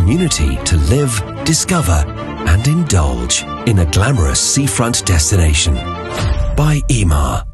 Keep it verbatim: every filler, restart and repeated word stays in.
community to live, discover and indulge in a glamorous seafront destination by E M A A R.